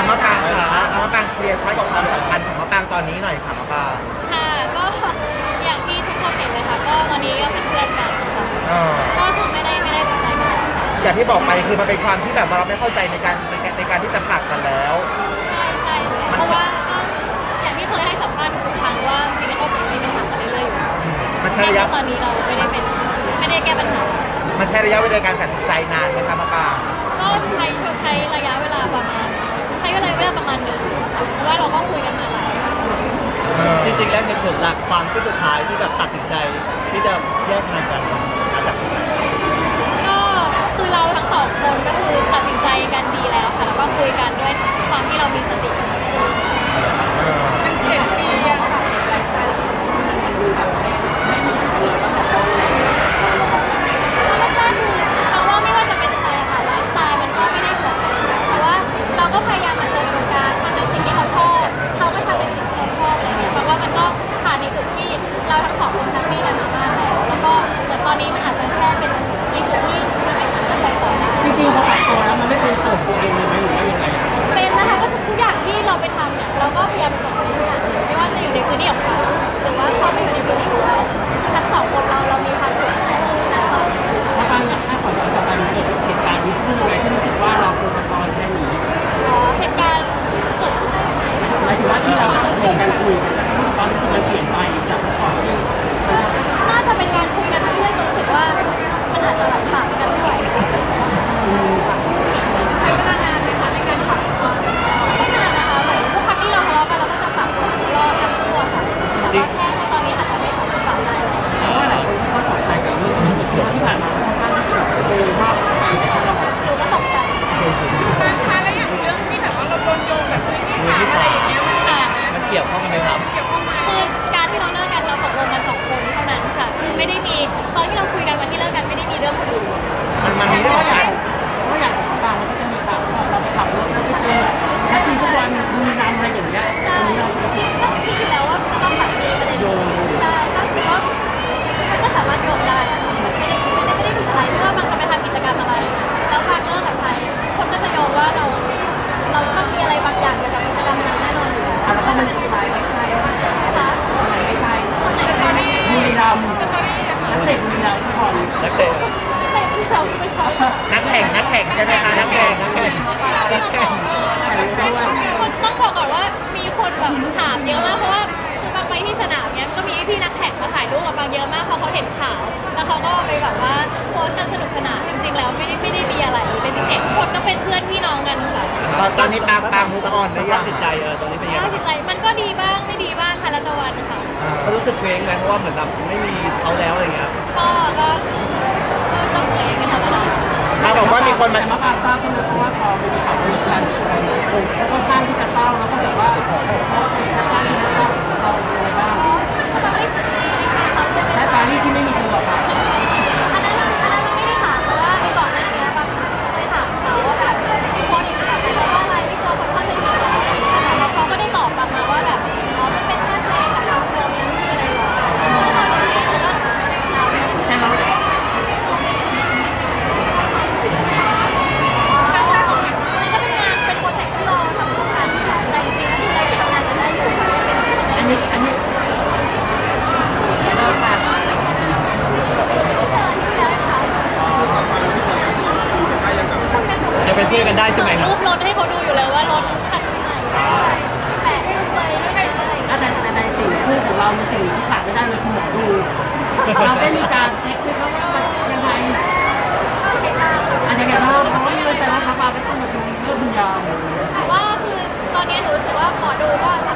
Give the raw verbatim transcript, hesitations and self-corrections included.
มะปรางค่ะเอามะปรางเคลียร์ชัดกับความสัมพันธ์ของมะปรางตอนนี้หน่อยค่ะมะปรางค่ะก็อย่างที่ทุกคนเห็นเลยค่ะก็ตอนนี้ก็เป็นเพื่อนกันค่ะก็คือไม่ได้ไม่ได้เป็นอะไรกันอย่างที่บอกไปคือมันเป็นความที่แบบเราไม่เข้าใจในการในการในการที่จะผลักกันแล้วใช่ใช่เพราะว่าก็อย่างที่เคยให้สัมภาษณ์ทุกครั้งว่าจริงๆก็เป็นมีปัญหากันเรื่อยๆอยู่มันใช้ระยะตอนนี้เราไม่ได้เป็นไม่ได้แก้ปัญหามันใช้ระยะเวลาการตัดสินใจนานไหมคะมะปรางก็ใช้ใช้ระยะเวลาประมาณใช้เวลาเวลาประมาณหนึ่งเพราะว่าเราก็คุยกันมาหลายจริงๆแล้วเหตุผลหลักความสุดท้ายที่แบบตัดสินใจที่จะแยกทางกันมาจากที่ไหนก็คือเราทั้งสองคนก็คือตัดสินใจกันดีแล้วค่ะแล้วก็คุยกันด้วยความที่เรามีสติเป็นเจ็ดปีอะแล้วก็คือเราว่าไม่ว่าจะเป็นใครอะค่ะไลฟ์สไตล์มันก็ไม่ได้เหมือนกันแต่ว่าเราก็พยายามมาเจอตรงกลางทำในสิ่งที่เขาชอบเขาก็ทำในสิ่งที่เราชอบอะไรเงี้ยเพราะว่ามันก็ผ่านในจุดที่เราทั้งสองคนแฮปปี้กันมามากแล้วแล้วก็เหมือนตอนนี้มันอาจจะแค่เป็นในจุดที่มันไม่สามารถไปต่อได้จริงๆพอขายตัวแล้วมันไม่เป็นตัวตัวเองเลยไหมหรือว่ายังไงเป็นนะคะว่าทุกอย่างที่เราไปทำเนี่ยเราก็พยายามเป็นตัวเองทุกอย่างไม่ว่าจะอยู่ในพื้นที่ของเขาหรือว่าเขาไม่อยู่ในพื้นที่ของเราทั้งสองคนเราเรามีความสุขนะตอนนี้ถ้าบางอย่างถ้าขอย้อนกลับไปเกิดเหตุการณ์นี้ขึ้นยังไงที่รู้สึกว่าเราควรจะตอนแค่นี้อ๋อเหตุการณ์เกิดขึ้นได้ยังไงหมายถึงว่าที่เราโทรกันคุยกันรู้สึกว่ารู้สึกมันเปลี่ยนไปจากเมื่อก่อนที่น่าจะเป็นการคุยกันเรื่อยๆจนรู้สึกว่ามันอาจจะแบบปรับกันไม่ไหวใช้เวลานานไหมคะในการปรับตัวก็นานนะคะเหมือนทุกครั้งที่เราทะเลาะกันเราก็จะปรับตัวทุกรอบทั้งตัวค่ะแต่ว่าแค่ในตอนนี้อาจจะไม่สามารถปรับได้แล้วเพราะว่าหลายคนก็ตกใจกับเรื่องที่เกิดขึ้นที่ผ่านมาค่อนข้างที่จะแบบโดนมากไปแต่เราหนูก็ตกใจบางครั้งแล้วอย่างเรื่องที่แบบว่าเราโดนโยงแบบพื้นที่สาอะไรอย่างเงี้ยค่ะมันเกี่ยวข้องกันไหมครับคือการที่เราเลิกกันเราตกลงมาสองคนเท่านั้นค่ะคือไม่ได้มีตอนที่เราคุยกันวันที่เลิกกันไม่ได้มีเรื่องคนอื่นมันมันมีเรื่องอะไรเพราะอย่างของบางมันก็จะมีข่าวเราไปขับรถแล้วไปเจอแท็กซี่ทุกวันมีนำอะไรอย่างเงี้ยใช่คิดก็คิดอยู่แล้วว่าจะต้องแบบมีประเด็นใช่ก็คือว่ามันก็สามารถโยงได้อะมันไม่ได้ไม่ได้ไม่ได้ถึงอะไรไม่ว่าบางจะไปทำกิจกรรมอะไรแล้วบางเลิกกับใครคนก็จะโยงว่าเราเราจะต้องมีอะไรบางอย่างเกี่ยวกับกิจกรรมนั้นแน่นอนอยู่แล้วก็มันสุดท้ายไม่ใช่ค่ะไม่ใช่คนไหนคนนี้บุรีรัมย์นักเตะบุรีรัมย์ทุกคนนักเตะนักเตะบุรีรัมย์ไม่ใช่นักแข่งนักแข่งใช่ไหมคะนักแข่งนักแข่งนักแข่งคนต้องบอกก่อนว่ามีคนแบบถามเยอะมากเพราะว่าคือบางไปที่สนามเนี้ยมันก็มีพี่นักแข่งมาถ่ายรูปกับบางเยอะมากเพราะเขาเห็นข่าวแล้วเขาก็ไปแบบว่าโพสต์กันสนุกสนานจริงๆแล้วไม่ได้ไม่ได้มีอะไรเป็นพิเศษคนก็เป็นเพื่อนพี่น้องกันค่ะตอนนี้ปางปางมุกออนได้ยังติดใจเออตอนนี้เป็นยังไงติดใจมันก็ดีบ้างไม่ดีบ้างค่ะละตะวันค่ะก็รู้สึกเกรงไหมเพราะว่าเหมือนแบบไม่มีเขาแล้วอะไรเงี้ยก็ก็ต้องเกรงกันธรรมดามาบอกว่ามีคนมามาปางทราบใช่ไหมเพราะว่าพอมีข่าวเรื่องกันผมเขาค่อนข้างที่จะเศร้าแล้วก็แบบว่าเขาเป็นแคปชั่นที่เศร้าเราอะไรบ้างเขาต้องได้สังเกตเขาใช่ไหมใช่ปารีที่ไม่มีตัวค่ะอันนั้นอันนั้นไม่ได้ถามแต่ว่าไอ้ก่อนหน้านี้บางเคยถามเขาว่าแบบไอ้คนนี้แบบเป็นเพราะว่าอะไรไม่กลัวคนเข้าใจผิดหรออะไรอย่างเงี้ยแล้วเขาก็ได้ตอบกลับมาว่าแบบอ๋อมันเป็นแค่เพลงกับทางโครงยังไม่มีอะไรหรอกแล้วตอนนี้ก็เราแต่เราอันนี้อันนี้จะเป็นเพื่อนกันได้ใช่ไหมครับรูปรถให้เขาดูอยู่แล้วว่ารถคันไหนแปะรูปเลยด้วยอะไรอย่างเงี้ยแต่ในสิ่งคู่ของเราในสิ่งที่ขาดไม่ได้เลยคือหมอดูเราได้มีการเช็คไหมครับว่ามันยังไงเช็คบ้างอันยังไงบ้างเพราะว่านี่เราใจว่าชาวบ้านก็ต้องมาดูเรื่องวิญญาณแต่ว่าคือตอนนี้หนูรู้สึกว่าหมอดูก็